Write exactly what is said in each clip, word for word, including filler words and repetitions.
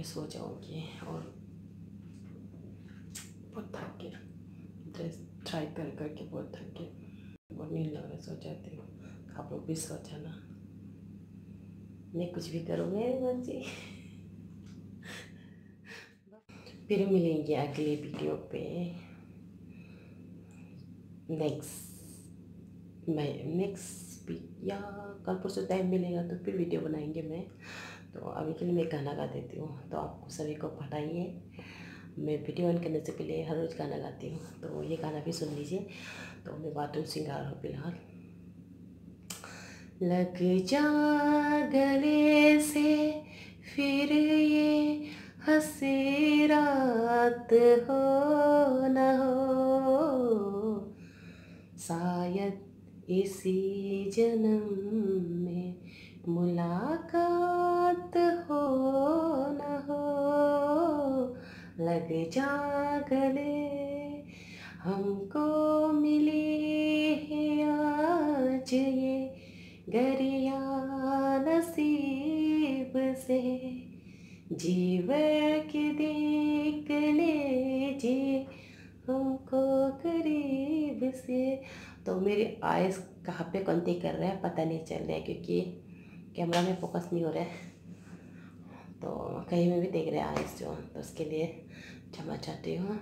सो जाऊँगी और बहुत थक गया, ड्रेस ट्राई कर करके बहुत थक गया, बहुत नींद लग रहा है, सो जाती हूँ। आप लोग भी सो जाना, मैं कुछ भी करूँगी मर्जी। फिर मिलेंगे अगले वीडियो पे नेक्स्ट मैं नेक्स्ट वीक या कल परसों टाइम मिलेगा तो फिर वीडियो बनाएंगे मैं। तो अभी के लिए मैं गाना गा देती हूँ, तो आपको सभी को पढ़ाइए। मैं वीडियो ऑन करने से पहले हर रोज़ गाना गाती हूँ, तो ये गाना भी सुन लीजिए। तो मैं बाथरूम सिंगा रहा हूँ फिलहाल। लग जा गले से फिर ये हंसी रात हो न हो, शायद इसी जन्म में मुलाकात हो न हो। लग जा गले हमको मिली है आज ये गरिया नसीब से, जीवर के देख लीजिए हमको करीब से। तो मेरे आइज़ कहाँ पे कौनती कर रहा है पता नहीं चल रहा है, क्योंकि कैमरा में फोकस नहीं हो रहा है, तो कहीं में भी देख रहे हैं आइज़ जो, तो उसके लिए क्षमा चाहती हूँ।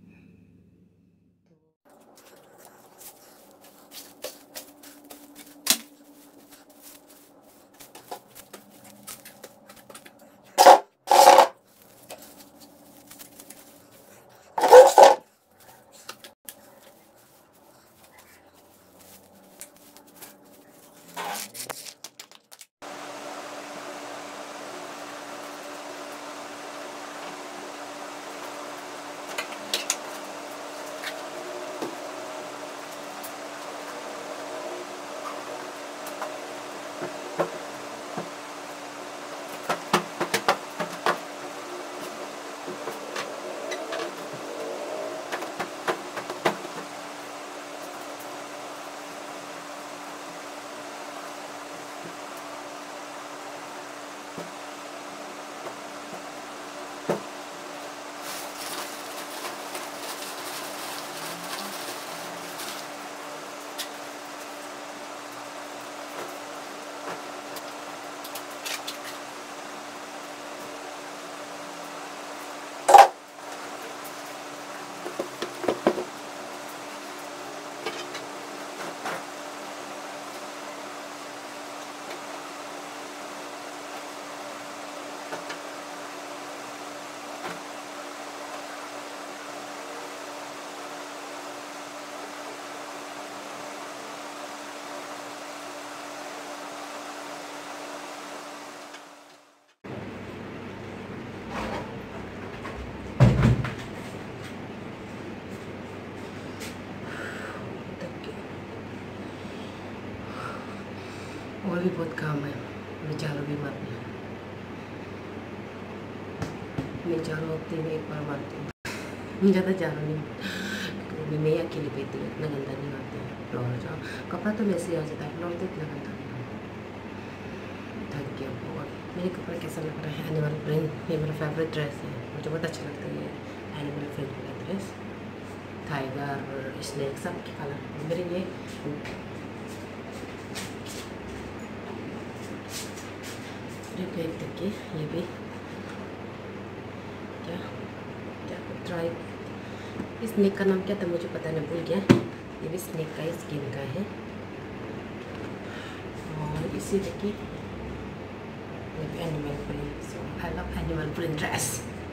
और भी बहुत काम है, मैं झाड़ू भी मारती हूँ, मैं झाड़ू हफ्ते में एक बार मारती हूँ, ज़्यादा झाड़ू नहीं, क्योंकि मैं अकेले पीती हूँ, इतना गंदा नहीं मारती हूँ फ्लोर। जो कपड़ा तो वैसे हो जाता है, फ्लोर तो इतना गंदा नहीं होता। थक गया बहुत। मेरे कपड़ा कैसा लग रहा है? एनिमल प्रिंट, ये मेरा फेवरेट ड्रेस है, मुझे बहुत अच्छा लगता है ये एनिमल प्रिंट वाला ड्रेस। टाइगर स्नेक सब के कलर मेरे लिए रिपेयर करके ये भी क्या क्या ट्राई। इस स्नेक का नाम क्या था मुझे पता नहीं, भूल गया। ये भी स्नेक का ही स्किन का है, और इसी देखिए animal print. So I love animal print dress.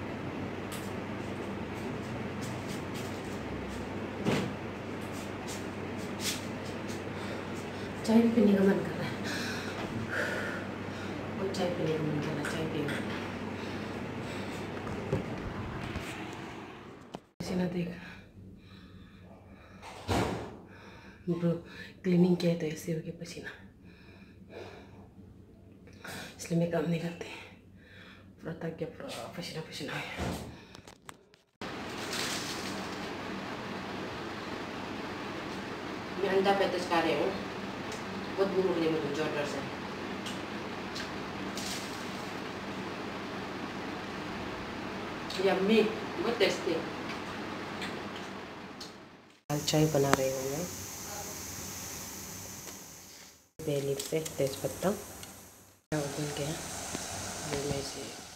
चाय पीने का मन कर रहा है, और चाय पीने का मन कर रहा है, चाय पीने पसीना देख। ब्रो क्लीनिंग किया है तो ऐसे हो गया पसीना, इसलिए मैं काम नहीं करती, पूरा थक गया, पूरा पसीना पसीना है। मैं अंडा पैंतीस खा रही हूँ, बहुत भूख लगी मुझे जोर से। यम्मी, बहुत टेस्टी है। दाल चाय बना रही हूँ मैं, बे लीफ से तेज पत्ता उबल गया, मैं इसे